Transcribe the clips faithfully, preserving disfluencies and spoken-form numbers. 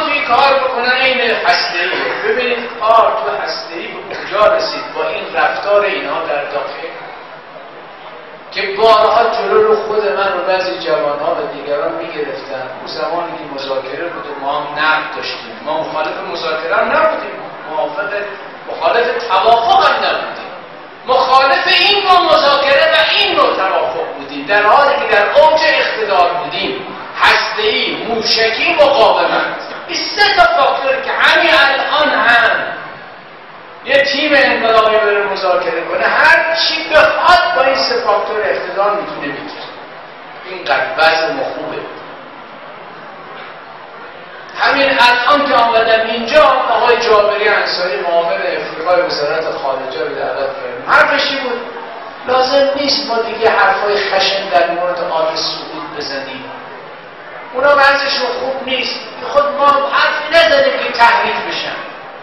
توی کار بکنن این هسته‌ای. ببینید کار تو هسته‌ای به کجا رسید با این رفتار اینا در داخل، که بارها جلو رو خود من و بعضی جوانها و دیگران میگرفتن. اون زمانی که مذاکره بود و ما هم نقد داشتیم، ما مخالف مذاکره هم نبودیم، موافق مخالف توافق هم نبودیم، مخالف این نوع مذاکره و این نوع توافق بودیم، در حالی که در اوج اقتدار بودیم. هسته‌ای، موشکی، مقاومت، این سه تا فاکتوری که همین الان هم یه تیم انقلابی بره مذاکره کنه، هر چی بخواد با این سه فاکتور اقتدار میتونه بگیره. اینقدر وضع ما خوبه. همین الان که آمدم اینجا، آقای جابری انصاری معاون افریقای وزارت خارجه رو دعوت کردیم. حرفشی بود لازم نیست ما دیگه حرفای خشن در مورد آل سعود بزنیم، اونا وضعشون خوب نیست، خود ما حرفی نزدیم که تحریک بشن.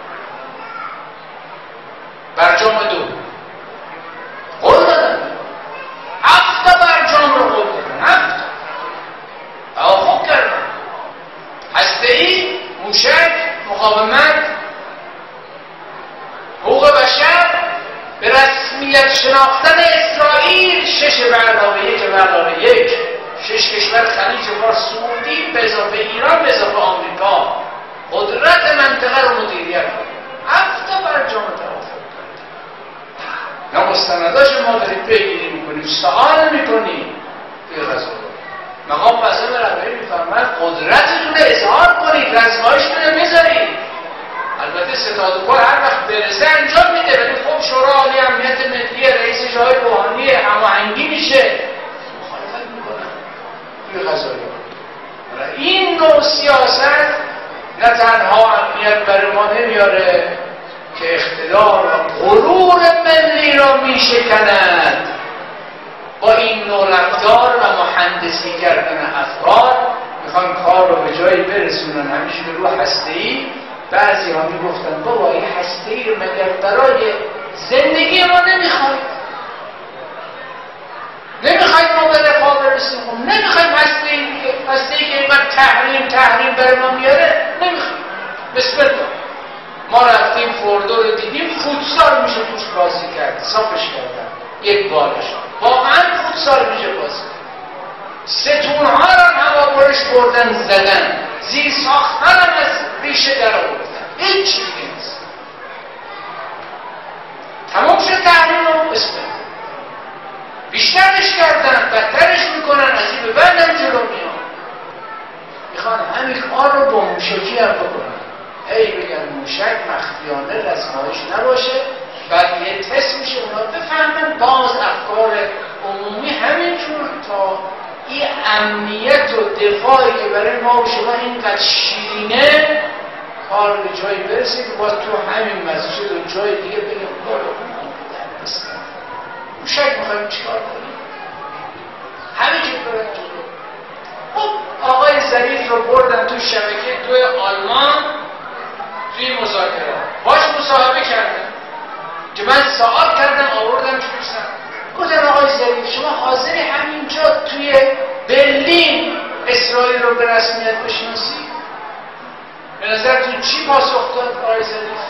برجام دو قول دادن، هفت تا برجام رو قول دادن، هفت تا توافق کردن. هسته‌ای، موشک، مقاومت، حقوق بشر، به رسمیت شناختن اسرائیل، شش به علاوه یک به علاوه یک، شش کشور خلیج فارس سعودی به اضافه ایران به اضافه آمریکا قدرت منطقه رو مدیریت کنه. هفت تا برجام توافق کرد. نه مستنداش ما دارید پیگیری میکنیم، سوال میکنیم توی غذا. مقام قسم رهبری میفرماید قدرتتون رو اظهار کنید، رسمایشتون رو بذارید. البته ستاد کل هر وقت برسه انجام میده، ولی خب شورای عالی امنیت ملی رئیس جای روحانی هماهنگی میشه، مخالفت میکنن توی قضایی. این نوع سیاست نه تنها امنیت برای ما نمیاره که اقتدار و غرور ملی را میشکند. با این نوع رفتار و مهندسی کردن افکار میخوان کار رو به جایی برسونن. همیشه به روح هسته‌ای بعضی ها میگفتن بابا این هسته‌ای رو مگر برای زندگی ما نمیخواید؟ نمیخواید ما به رفاه برسیم؟ نمیخواید هسته‌ای هسته‌ای که اینقدر تحریم تحریم برای ما میاره؟ نمیخواید. بسم الله. ما رفتیم فوردو رو دیدیم، فوتسال میشه توش بازی کرد، صافش کردن یک بارش، واقعا فوتسال میشه بازی. ستونها رو هوا برش بردن زدن، زیر ساختن هم از ریشه در آوردن، هیچ چیزی نیست. تمام شد تحریم رو بسم الله. بیشترش کردن، بدترش میکنن، از این به بعد هم جلو میان. میخوان همین کار رو با موشکی هم بکنن. هی بگن موشک مخفیانه رسمایش نباشه، بعد یه تست میشه اونا بفهمن باز افکار عمومی همینجور تا این امنیت و دفاعی که برای ما و شما اینقدر شیرینه کار به جایی برسه که باز تو همین مسجد و جای دیگه بگم کار رو موشک میخوایم چیکار کنیم؟ همینجور برای جلو. خب آقای ظریف رو بردن تو شبکه دو آلمان توی مذاکره باش مصاحبه کردن که من سوال کردم آوردم چون گفتم آقای ظریف شما حاضری همینجا توی برلین اسرائیل رو به رسمیت بشناسی؟ به نظرتون چی پاسخ داد آقای ظریف؟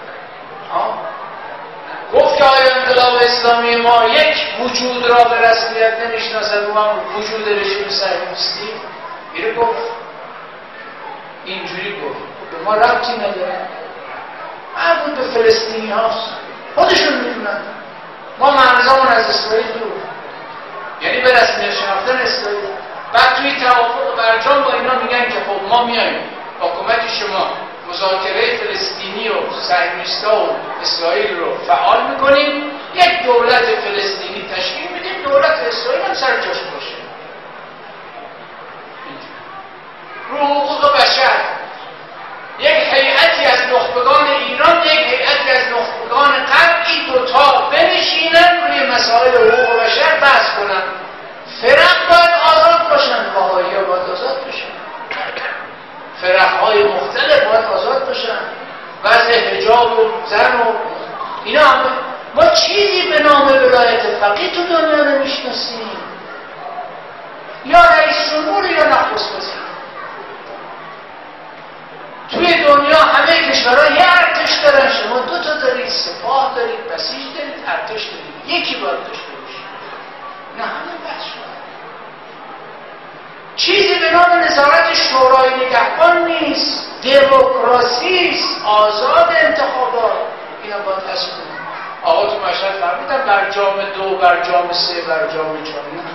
گفت که آیا انقلاب اسلامی ما یک وجود را به رسمیت نمیشناسد و هم وجود رژیم صهیونیستی؟ اینو گفت، اینجوری گفت، به ما ربطی نداره، مربوط به فلسطینی هاست، خودشون میدونن، ما مرزامون از اسرائیل دور، یعنی به رسمیت شناختن اسرائیل. بعد توی توافق برجام با اینا میگن که خب ما میایم با کمک شما مذاکره فلسطینی و صهیونیست‌ها و اسرائیل رو فعال میکنیم، یک دولت فلسطینی تشکیل میدیم، دولت اسرائیل هم سر جاش باشه. رو حقوق بشر یک هیئتی از نخبگان ایران، یک هیئتی از نخبگان غرب، این دوتا بنشینن روی مسائل حقوق بشر بحث کنن. فرق باید آزاد باشن، بهائی‌ها باید آزاد باشن، فرق‌های مختلف باید آزاد باشن، وضع حجاب و زن و اینا همه. ما چیزی به نام ولایت فقیه تو دنیا نمیشناسیم، یا رئیس جمهور یا نخست وزیر. سپاه دارید، بسیج دارید، ارتش دارید، یکی باید داشته باشید. نه همه بحث شد. چیزی به نام نظارت شورای نگهبان نیست، دموکراسی است، آزاد انتخابات. اینا باید حسب کنید. آقا تو مشهد فرمودن برجام دو، برجام سه، برجام چهار.